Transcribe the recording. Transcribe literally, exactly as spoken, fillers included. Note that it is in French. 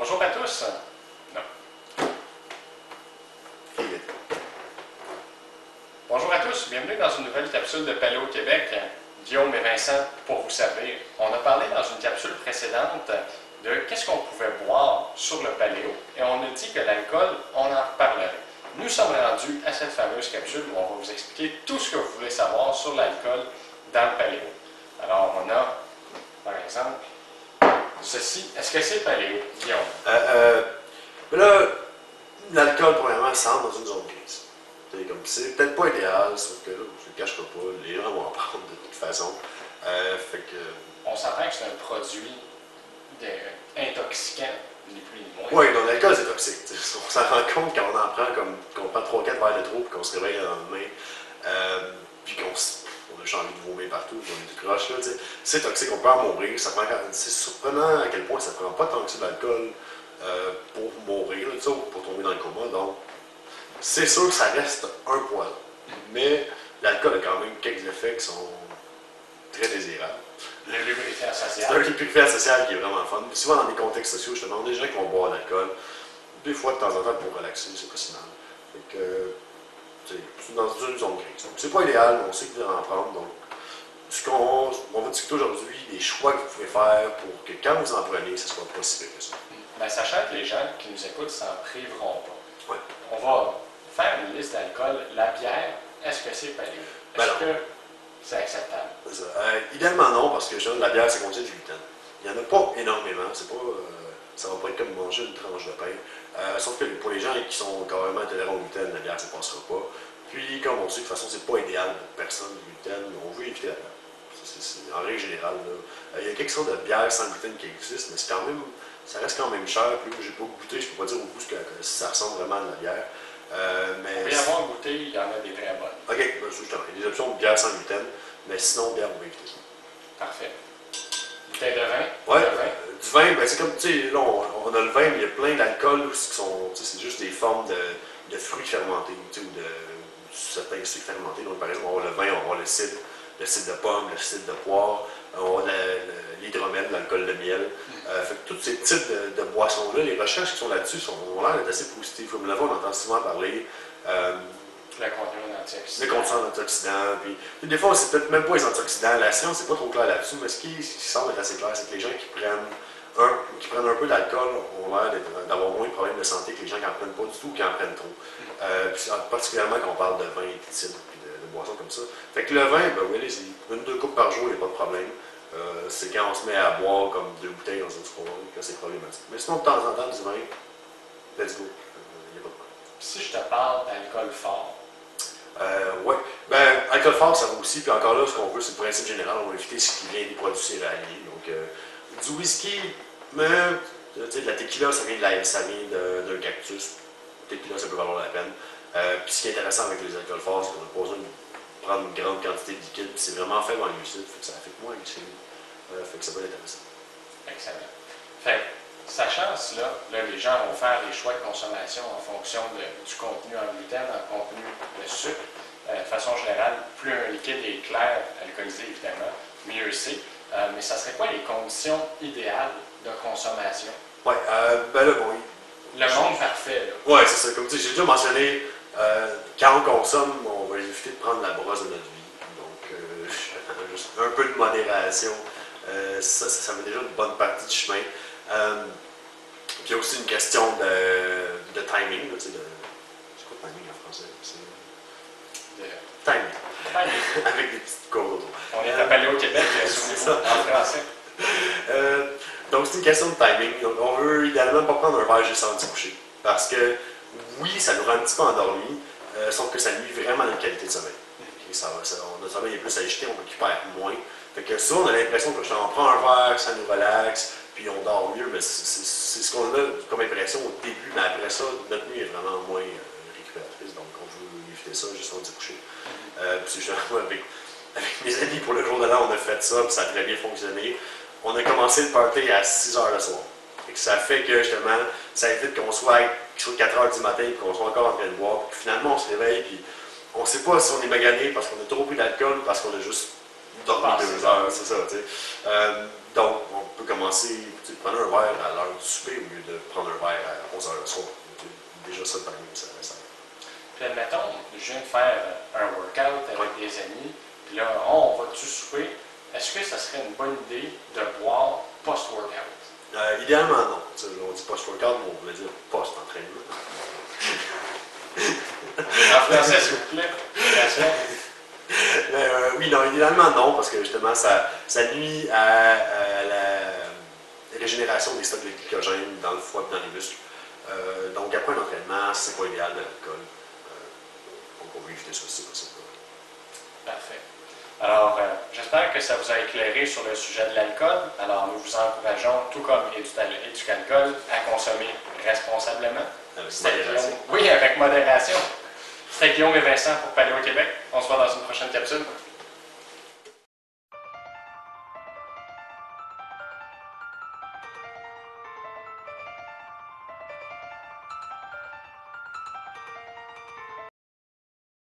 Bonjour à tous. Non. Bonjour à tous, bienvenue dans une nouvelle capsule de Paléo Québec. Guillaume et Vincent pour vous servir. On a parlé dans une capsule précédente de qu'est-ce qu'on pouvait boire sur le paléo et on a dit que l'alcool, on en reparlerait. Nous sommes rendus à cette fameuse capsule où on va vous expliquer tout ce que vous voulez savoir sur l'alcool dans le paléo. Alors on a, par exemple, ceci. Est-ce que c'est paléo, Guillaume? Euh, euh, là, l'alcool, premièrement, ça entre dans une zone grise. C'est peut-être pas idéal, sauf que là, je ne le cacherai pas, les gens vont en prendre de toute façon. Euh, fait que... On s'entend que c'est un produit de... intoxicant, ni plus ni moins. Oui, donc l'alcool, c'est toxique. On s'en rend compte quand on en prend, comme qu'on prend trois quatre verres de trop, puis qu'on se réveille le lendemain, euh, puis qu'on on a juste envie de vomir partout, on est tout croche là, c'est toxique, on peut en mourir. C'est surprenant à quel point ça ne prend pas tant que ça d'alcool euh, pour mourir, là, ou pour tomber dans le coma. Donc, c'est sûr que ça reste un poil. Mais l'alcool a quand même quelques effets qui sont très désirables. Le lubrifiant social. C'est un lubrifiant social qui est vraiment fun. Puis souvent dans des contextes sociaux, justement, des gens qui vont boire de l'alcool, des fois de temps en temps pour relaxer, c'est pas si mal. Fait que, c'est dans une zone grise. Donc, c'est pas idéal, mais on sait que vous allez en prendre. Donc, ce qu'on on va discuter aujourd'hui, des choix que vous pouvez faire pour que quand vous en prenez, ce soit pas si pire que ça. Ben, sachant que les gens qui nous écoutent s'en priveront pas. Ouais. On va faire une liste d'alcool. La bière, est-ce que c'est paléo? Est-ce Ben que c'est acceptable? C'est ça. Euh, idéalement non, parce que genre, la bière, c'est contient du gluten. Il n'y en a pas énormément. C'est pas, euh, ça va pas être comme manger une tranche de pain. Euh, sauf que pour les gens qui sont carrément intolérants au gluten, la bière, ça ne passera pas. Puis, comme on sait, de toute façon, c'est pas idéal pour personne, le gluten. On veut éviter la bière. C'est, c'est, en règle générale, là. Euh, il y a quelque chose de bière sans gluten qui existe, mais c'est quand même, ça reste quand même cher. Puis, j'ai pas goûté, je peux pas dire au goût que, que ça ressemble vraiment à de la bière. Euh, mais on peut y avoir goûté, il y en a des très bonnes. Ok, ben, justement, il y a des options de bière sans gluten, mais sinon, bière, on va éviter ça. Parfait. Bouteille de vin? Ouais, de vin. Euh, du vin, ben, c'est comme, tu sais, là, on, on a le vin, mais il y a plein d'alcools qui sont, tu sais, c'est juste des formes de, de fruits fermentés, tu sais, ou de, certains sucres fermentés. Donc, par exemple, on va le vin, on va avoir le cidre, le cidre de pomme, le cidre de poire, on va l'hydromel, l'alcool de miel. Euh, fait que tous ces types de, de boissons-là, les recherches qui sont là-dessus sont, ont l'air d'être assez positives. Comme là, on entend souvent parler. Euh, le contenu en antioxydants. Le contenu en antioxydants. Puis, des fois, c'est peut-être même pas les antioxydants. La science n'est pas trop claire là-dessus, mais ce qui, ce qui semble être assez clair, c'est que les gens qui prennent un, qui prennent un peu d'alcool ont l'air d'avoir moins de problèmes de santé que les gens qui n'en prennent pas du tout ou qui en prennent trop. Euh, puis, particulièrement quand on parle de vin et de cidre et de, de boissons comme ça. Fait que le vin, ben oui, allez-y. Une, deux coupes par jour, il n'y a pas de problème. Euh, c'est quand on se met à boire comme deux bouteilles dans une soirée que c'est problématique. Mais sinon, de temps en temps, du vin, let's go. Il n'y a pas de problème. Si je te parle d'alcool fort, Euh, oui. Ben, alcool fort, ça va aussi. Puis encore là, ce qu'on veut, c'est le principe général. On va éviter ce qui vient des produits céréaliers. Donc, euh, du whisky, mais tu sais, de la tequila, ça vient de la, ça vient d'un cactus. Le tequila, ça peut valoir la peine. Euh, puis ce qui est intéressant avec les alcools forts, c'est qu'on n'a pas besoin de prendre une grande quantité de liquide. Puis c'est vraiment faible en glucides. Fait que ça affecte moins la glycémie. Euh, fait que ça peut être intéressant. Excellent. Fait que, sachant cela, là, les gens vont faire des choix de consommation en fonction de, du contenu en gluten, en contenu de sucre. Euh, de façon générale, plus un liquide est clair, alcoolisé évidemment, mieux c'est. Euh, mais ça serait quoi les conditions idéales de consommation? Oui, euh, ben là, bon. Le monde parfait, là. Oui, c'est ça. Comme tu sais, j'ai déjà mentionné, euh, quand on consomme, on va éviter de prendre la brosse de notre vie. Donc, euh, juste un peu de modération. Euh, ça, ça, ça met déjà une bonne partie du chemin. Euh, puis il y a aussi une question de, de timing. Là, tu sais, de, c'est quoi timing en français? De... Timing. Timing. Avec des petites cours autour. On est à Paléo Québec, c'est ça. En français. Euh, donc c'est une question de timing. Donc on veut idéalement pas prendre un verre juste avant de se coucher. Parce que oui, ça nous rend un petit peu endormis, euh, sauf que ça nuit vraiment à notre qualité de sommeil. Okay, ça, ça, notre sommeil est plus agité, on récupère moins. Fait que ça, on a l'impression que quand on prend un verre, ça nous relaxe, puis on dort mieux, mais c'est ce qu'on a comme impression au début, mais après ça, notre nuit est vraiment moins euh, récupératrice, donc on veut éviter ça juste avant de se coucher. Euh, puis justement, avec, avec mes amis pour le jour de l'an, on a fait ça, puis ça a très bien fonctionné. On a commencé le party à six heures le soir. Et que ça fait que justement, ça évite qu'on soit à quatre heures du matin, puis qu'on soit encore en train de boire, puis finalement on se réveille, puis on ne sait pas si on est magané parce qu'on a trop pris d'alcool ou parce qu'on a juste dormir deux heures, c'est ça, tu sais. Euh, donc, on peut commencer, prendre un verre à l'heure du souper au lieu de prendre un verre à onze heures le soir. Déjà, ça, le timing, ça reste. Puis, admettons, je viens de faire un workout avec ouais. des amis, puis là, oh, on va-tu souper? Est-ce que ça serait une bonne idée de boire post-workout? Euh, idéalement, non. T'sais, on dit post-workout, mais on va dire post-entraînement. En français, s'il vous plaît. euh, oui, non, idéalement, non, parce que justement, ça, ça nuit à, à la régénération des stocks de glycogène dans le foie et dans les muscles. Euh, donc, après un entraînement, c'est pas idéal de l'alcool. Euh, donc, on veut éviter ça si c'est possible. Parfait. Alors, euh, j'espère que ça vous a éclairé sur le sujet de l'alcool. Alors, nous vous encourageons, tout comme Éducalcool, à consommer responsablement. Avec modération. Oui, avec modération. C'était Guillaume et Vincent pour Paléo Québec. On se voit dans une